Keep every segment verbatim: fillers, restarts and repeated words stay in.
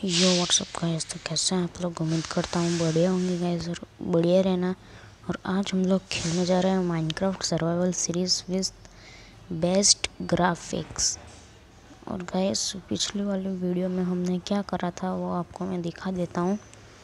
यो WhatsApp guys, तो कैसे हैं आप लोग। उम्मीद करता हूँ बढ़िया होंगे गाइस और बढ़िया रहना। और आज हम लोग खेलने जा रहे हैं Minecraft survival series with best graphics. और गाइस पिछली वाली वीडियो में हमने क्या करा था वो आपको मैं दिखा देता हूँ।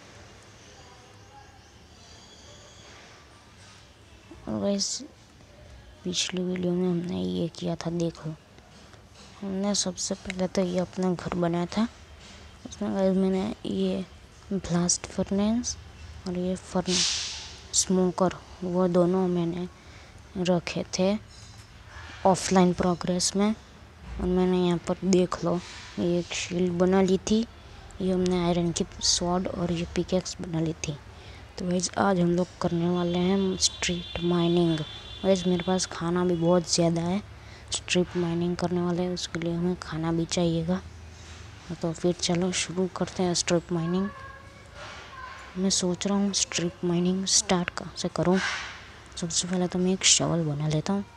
और गाइस पिछली वीडियो में हमने ये किया था, देखो हमने सबसे पहले तो ये अपना घर बनाया था। उसमें गाइस मैंने ये ब्लास्ट फर्नेस और ये फर्न स्मोकर वो दोनों मैंने रखे थे ऑफलाइन प्रोग्रेस में। और मैंने यहाँ पर देख लो ये एक शील्ड बना ली थी, ये हमने आयरन की स्वॉर्ड और ये पिकेक्स बना ली थी। तो गाइस आज हम लोग करने वाले हैं स्ट्रीट माइनिंग। गाइस मेरे पास खाना भी बहुत ज़्यादा है, स्ट्रीट माइनिंग करने वाले हैं उसके लिए हमें खाना भी चाहिएगा। तो फिर चलो शुरू करते हैं स्ट्रिप माइनिंग। मैं सोच रहा हूँ स्ट्रिप माइनिंग स्टार्ट कहाँ से करूँ। सबसे पहले तो मैं एक शवल बना लेता हूँ,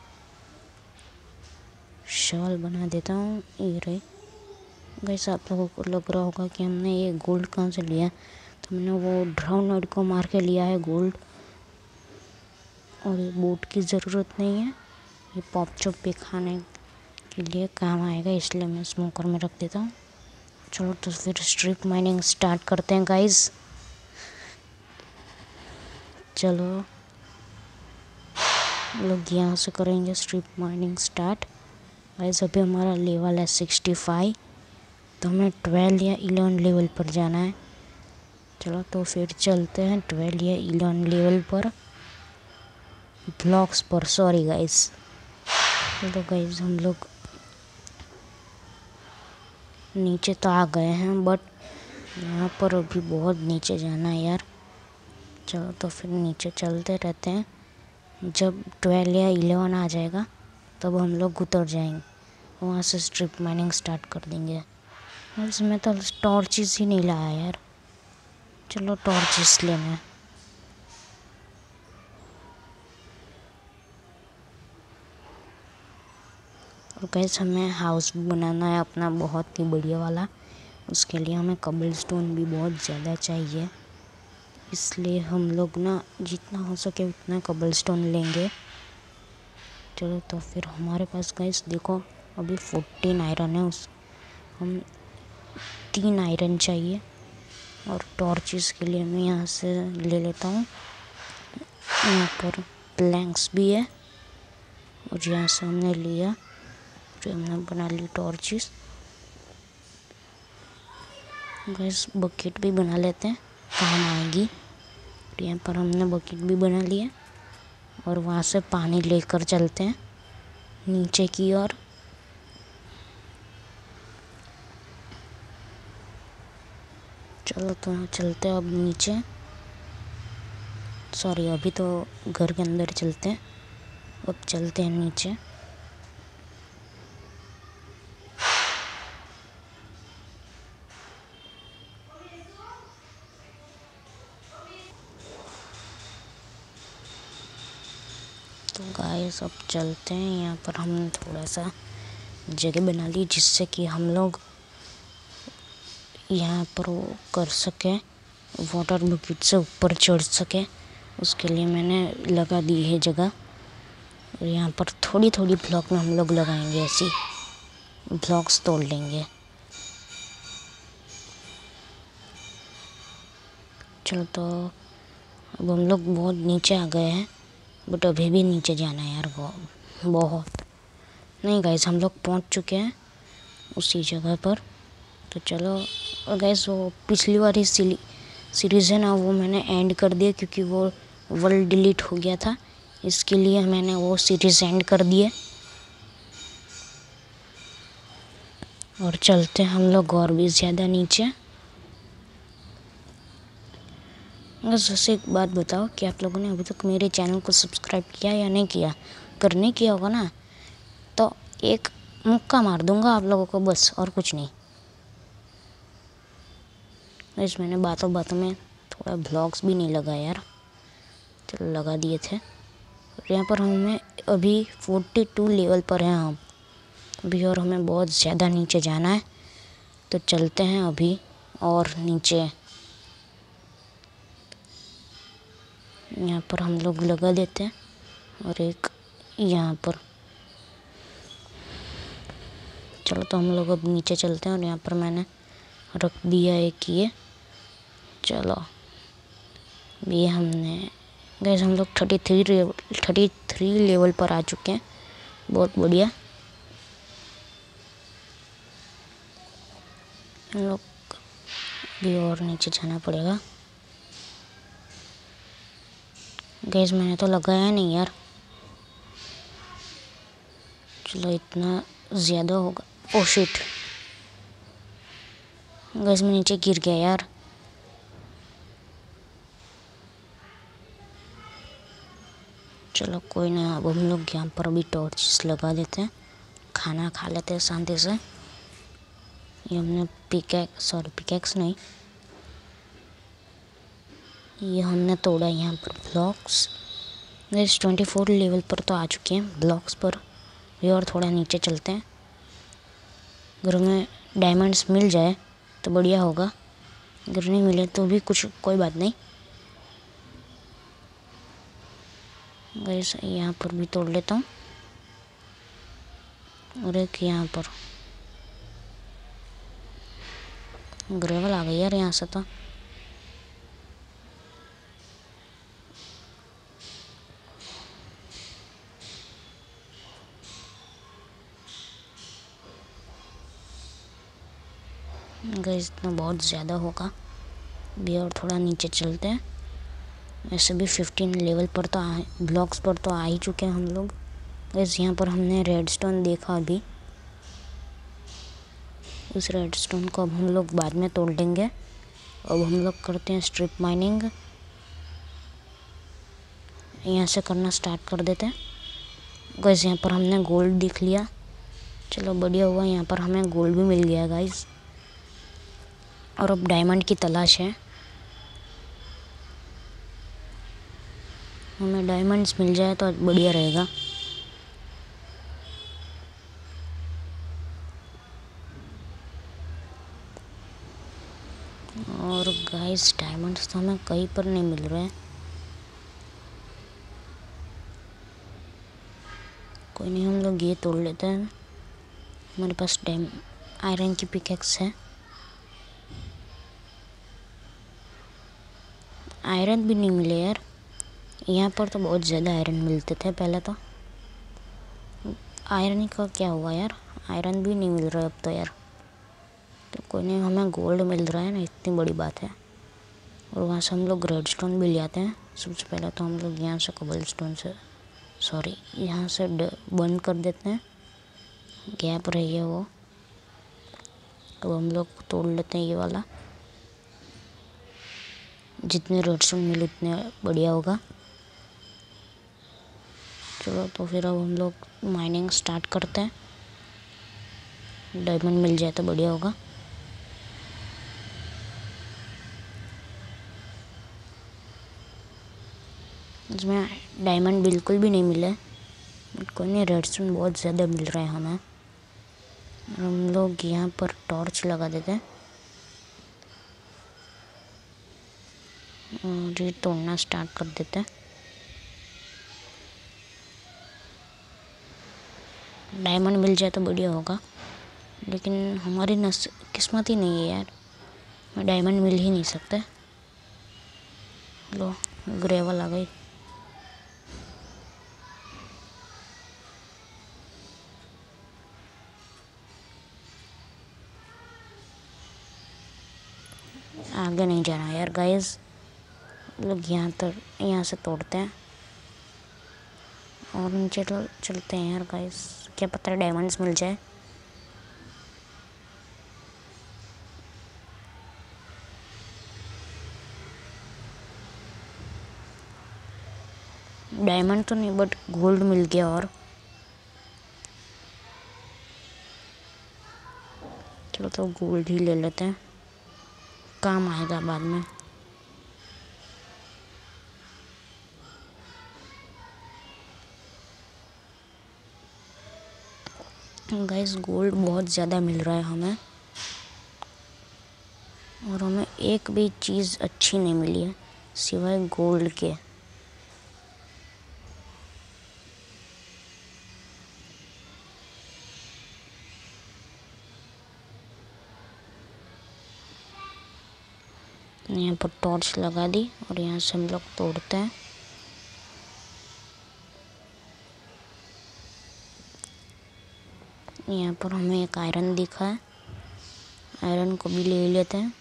शवल बना देता हूँ। ये रही गाइस, आप लोगों को लग रहा होगा कि हमने ये गोल्ड कहाँ से लिया, तो मैंने वो ड्राउनड को मार के लिया है गोल्ड। और ये बोट की ज़रूरत नहीं है, ये पॉप चॉप भी खाने के लिए काम आएगा, इसलिए मैं स्मोकर में रख देता हूँ। चलो तो फिर स्ट्रिप माइनिंग स्टार्ट करते हैं गाइस। चलो लोग यहाँ से करेंगे स्ट्रिप माइनिंग स्टार्ट। गाइस अभी हमारा लेवल है सिक्सटी फाइव, तो हमें ट्वेल्व या इलेवन लेवल पर जाना है। चलो तो फिर चलते हैं ट्वेल्व या इलेवन लेवल पर, ब्लॉक्स पर, सॉरी गाइस। तो गाइस हम लोग नीचे तो आ गए हैं, बट यहाँ पर अभी बहुत नीचे जाना है यार। चलो तो फिर नीचे चलते रहते हैं, जब ट्वेल्व या इलेवन आ जाएगा तब हम लोग उतर जाएंगे, वहाँ से स्ट्रिप माइनिंग स्टार्ट कर देंगे। इसमें तो टॉर्चेस ही नहीं लाया यार, चलो टॉर्चेस लेना है। और गैस हमें हाउस भी बनाना है अपना बहुत ही बढ़िया वाला, उसके लिए हमें कबलस्टोन भी बहुत ज़्यादा चाहिए, इसलिए हम लोग ना जितना हो सके उतना कबलस्टोन लेंगे। चलो तो फिर हमारे पास गैस देखो अभी फोर्टीन आयरन है, उस हम तीन आयरन चाहिए। और टॉर्चेस के लिए मैं यहाँ से ले लेता हूँ, यहाँ पर प्लैंक्स भी है और यहाँ से हमने लिया, फिर हमने बना ली टॉर्चेस। गैस बकेट भी बना लेते हैं, काम आएगी। और यहाँ पर हमने बकेट भी बना लिया और वहाँ से पानी लेकर चलते हैं नीचे की ओर। चलो तो चलते हैं अब नीचे, सॉरी अभी तो घर के अंदर चलते हैं, अब चलते हैं नीचे। तो गाइस अब चलते हैं, यहाँ पर हमने थोड़ा सा जगह बना ली जिससे कि हम लोग यहाँ पर वो कर सकें, वाटर बकेट से ऊपर चढ़ सके, उसके लिए मैंने लगा दी है जगह। और यहाँ पर थोड़ी थोड़ी ब्लॉक में हम लोग लगाएंगे, ऐसी ब्लॉक्स तोड़ लेंगे। चलो तो अब हम लोग बहुत नीचे आ गए हैं, बट अभी भी नीचे जाना है यार, बहुत बहुत नहीं गाइस, हम लोग पहुंच चुके हैं उसी जगह पर। तो चलो और गाइस वो पिछली वाली सीरीज़ है ना, वो मैंने एंड कर दिया क्योंकि वो वर्ल्ड डिलीट हो गया था, इसके लिए मैंने वो सीरीज़ एंड कर दिए। और चलते हैं हम लोग और भी ज़्यादा नीचे। बस वैसे एक बात बताओ कि आप लोगों ने अभी तक मेरे चैनल को सब्सक्राइब किया या नहीं किया। अगर नहीं किया होगा ना तो एक मुक्का मार दूंगा आप लोगों को, बस और कुछ नहीं। इस मैंने बातों बातों में थोड़ा ब्लॉग्स भी नहीं लगाया यार, चलो लगा दिए थे। और यहाँ पर हमें अभी फोर्टी टू लेवल पर हैं हम अभी, और हमें बहुत ज़्यादा नीचे जाना है। तो चलते हैं अभी और नीचे यहाँ पर हम लोग लगा देते हैं और एक यहाँ पर। चलो तो हम लोग अब नीचे चलते हैं और यहाँ पर मैंने रख दिया एक ये। चलो ये हमने गैस हम लोग thirty three level thirty three level पर आ चुके हैं। बहुत बढ़िया। हम लोग भी और नीचे जाना पड़ेगा। गैस मैंने तो लगाया नहीं यार। चलो इतना ज़्यादा होगा। ओ शिट, गैस मैं नीचे गिर गया यार। चलो कोई नहीं, अब हम लोग यहाँ पर अभी टॉर्च लगा देते हैं, खाना खा लेते हैं शांति से। ये हमने पिकैक्स सॉरी पिकैक्स नहीं, ये हमने तोड़ा यहाँ पर blocks. Guys twenty four level पर तो आ चुके हैं ब्लॉक्स पर भी, और थोड़ा नीचे चलते हैं। अगर हमें डायमंड्स मिल जाए तो बढ़िया होगा, अगर नहीं मिले तो भी कुछ कोई बात नहीं। गैस यहाँ पर भी तोड़ लेता हूँ और एक यहाँ पर ग्रेवल आ गई यार यहाँ से तो। गैस इतना बहुत ज़्यादा होगा भी, और थोड़ा नीचे चलते हैं। वैसे भी फिफ्टीन लेवल पर तो आ ब्लॉक्स पर तो आ ही चुके हैं हम लोग। गैस यहाँ पर हमने रेडस्टोन देखा अभी, उस रेडस्टोन को अब हम लोग बाद में तोड़ लेंगे। अब हम लोग करते हैं स्ट्रिप माइनिंग, यहाँ से करना स्टार्ट कर देते हैं। गैस यहाँ पर हमने गोल्ड दिख लिया, चलो बढ़िया हुआ, यहाँ पर हमें गोल्ड भी मिल गया गाइस। और अब डायमंड की तलाश है, हमें डायमंड्स मिल जाए तो बढ़िया रहेगा। और गाइस डायमंड्स तो हमें कहीं पर नहीं मिल रहे हैं। कोई नहीं, हम लोग ये तोड़ लेते हैं। हमारे पास डायम आयरन की पिकैक्स है। आयरन भी नहीं मिले यार, यहाँ पर तो बहुत ज़्यादा आयरन मिलते थे पहले तो। आयरन का क्या हुआ यार, आयरन भी नहीं मिल रहा है अब तो यार। तो कोई नहीं, हमें गोल्ड मिल रहा है ना, इतनी बड़ी बात है। और वहाँ से हम लोग रेडस्टोन भी ले आते हैं। सबसे पहले तो हम लोग यहाँ से कोबलस्टोन से सॉरी यहाँ से बंद कर देते हैं, गैप रही है वो। अब हम लोग तोड़ लेते हैं ये वाला, जितने रेडस्टोन मिले उतने बढ़िया होगा। चलो तो फिर अब हम लोग माइनिंग स्टार्ट करते हैं, डायमंड मिल जाए तो बढ़िया होगा। इसमें डायमंड बिल्कुल भी नहीं मिले, बट कोई नहीं, रेडस्टोन बहुत ज़्यादा मिल रहा है हमें। हम लोग यहाँ पर टॉर्च लगा देते हैं और ये तोड़ना स्टार्ट कर देते हैं। डायमंड मिल जाए तो बढ़िया होगा, लेकिन हमारी नस किस्मत ही नहीं है यार, मैं डायमंड मिल ही नहीं सकते। लो ग्रेवल आ गई। आगे नहीं जाना यार गाइस, लोग यहाँ तो यहाँ से तोड़ते हैं और नीचे तो चलते हैं यार गाइस, क्या पता डायमंड्स मिल जाए। डायमंड तो नहीं बट गोल्ड मिल गया, और चलो तो गोल्ड ही ले लेते हैं, काम आएगा बाद में। गाइस गोल्ड बहुत ज़्यादा मिल रहा है हमें। और हमें एक भी चीज़ अच्छी नहीं मिली है सिवाय गोल्ड के। यहाँ पर टॉर्च लगा दी और यहाँ से हम लोग तोड़ते हैं। यहाँ पर हमें एक आयरन दिखा है, आयरन को भी ले लेते हैं।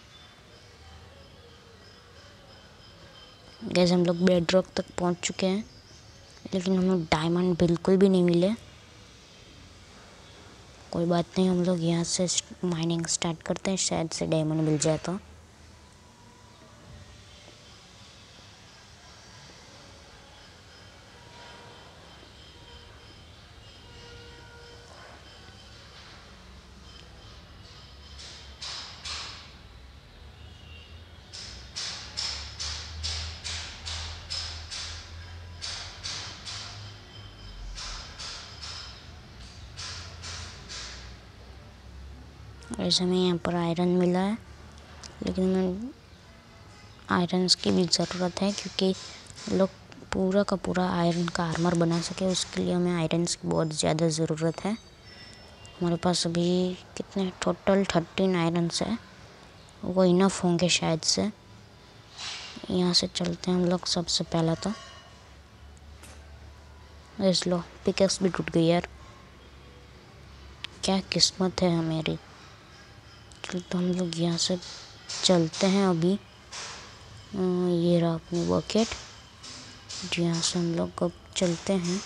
गैस हम लोग बेड रॉक तक पहुँच चुके हैं, लेकिन हमें डायमंड बिल्कुल भी नहीं मिले। कोई बात नहीं, हम लोग यहाँ से माइनिंग स्टार्ट करते हैं, शायद से डायमंड मिल जाए तो। ऐसे हमें यहाँ पर आयरन मिला है, लेकिन हमें आयरन्स की भी ज़रूरत है क्योंकि लोग पूरा का पूरा आयरन का आर्मर बना सके। उसके लिए हमें आयरन्स की बहुत ज़्यादा ज़रूरत है। हमारे पास अभी कितने टोटल थर्टीन आयरन्स है, वो इनफ होंगे शायद से। यहाँ से चलते हैं हम लोग सबसे पहला तो। इस लो पिकेक्स भी टूट गई यार, क्या किस्मत है हमारी। तो हम लोग यहाँ से चलते हैं अभी। ये रहा अपनी बकेट, यहाँ से हम लोग अब चलते हैं।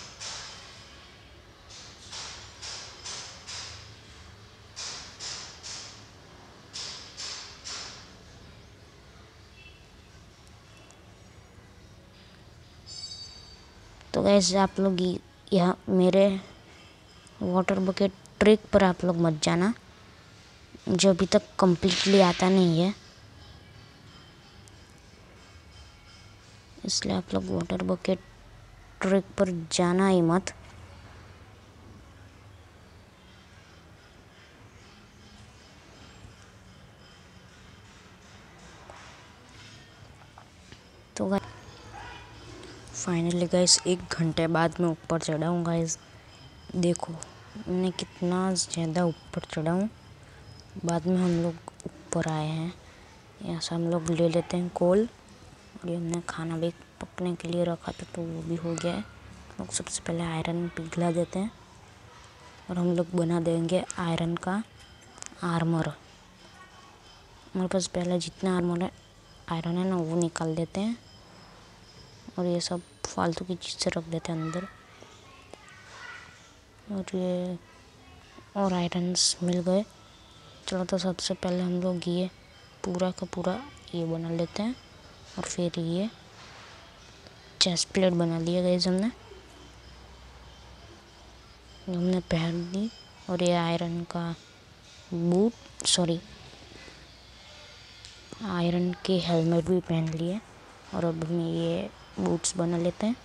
तो गैस आप लोग यहाँ मेरे वाटर बकेट ट्रिक पर आप लोग मत जाना, जो अभी तक कम्प्लीटली आता नहीं है, इसलिए आप लोग वाटर बकेट ट्रिक पर जाना ही मत। तो गाइस फाइनली गाइस एक घंटे बाद मैं ऊपर चढ़ा हूँ। गाइस देखो मैं कितना ज़्यादा ऊपर चढ़ा हूँ। बाद में हम लोग ऊपर आए हैं। यहाँ से हम लोग ले लेते हैं कोल, और ये हमने खाना भी पकने के लिए रखा था तो वो भी हो गया है। लोग सबसे पहले आयरन पिघला देते हैं और हम लोग बना देंगे आयरन का आर्मर। हमारे पास पहले जितना आर्मर है आयरन है ना वो निकाल देते हैं, और ये सब फालतू की चीज़ें रख देते हैं अंदर। और ये और आयरन्स मिल गए। चलो तो सबसे पहले हम लोग ये पूरा का पूरा ये बना लेते हैं, और फिर ये चेस्ट प्लेट बना लिया गाइस हमने हमने पहन ली। और ये आयरन का बूट सॉरी आयरन के हेलमेट भी पहन लिए। और अब हम ये बूट्स बना लेते हैं।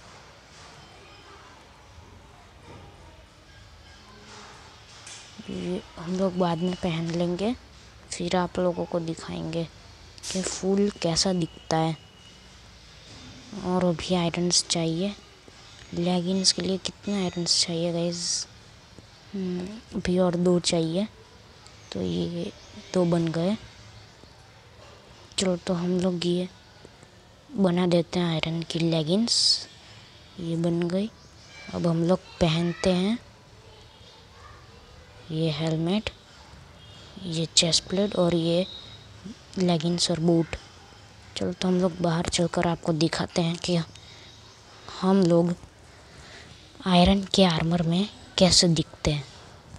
ये हम लोग बाद में पहन लेंगे, फिर आप लोगों को दिखाएंगे कि फूल कैसा दिखता है। और अभी आयरन्स चाहिए लेगिंग्स के लिए। कितने आयरन्स चाहिए गाइस? अभी और दो चाहिए, तो ये दो बन गए। चलो तो हम लोग ये बना देते हैं आयरन की लेगिंग्स। ये बन गई। अब हम लोग पहनते हैं ये हेलमेट, ये चेस्ट प्लेट और ये लेगिंग्स और बूट। चलो तो हम लोग बाहर चलकर आपको दिखाते हैं कि हम लोग आयरन के आर्मर में कैसे दिखते हैं।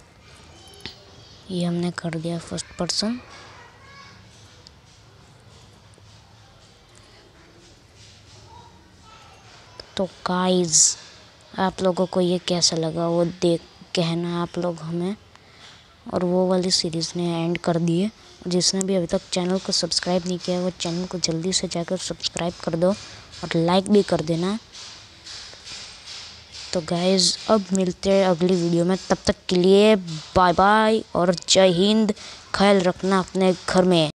ये हमने कर दिया फर्स्ट पर्सन। तो गाइस आप लोगों को ये कैसा लगा वो देख कहना आप लोग हमें। और वो वाली सीरीज़ ने एंड कर दी है। जिसने भी अभी तक चैनल को सब्सक्राइब नहीं किया वो चैनल को जल्दी से जाकर सब्सक्राइब कर दो और लाइक भी कर देना। तो गाइस अब मिलते हैं अगली वीडियो में, तब तक के लिए बाय बाय और जय हिंद। ख्याल रखना अपने घर में।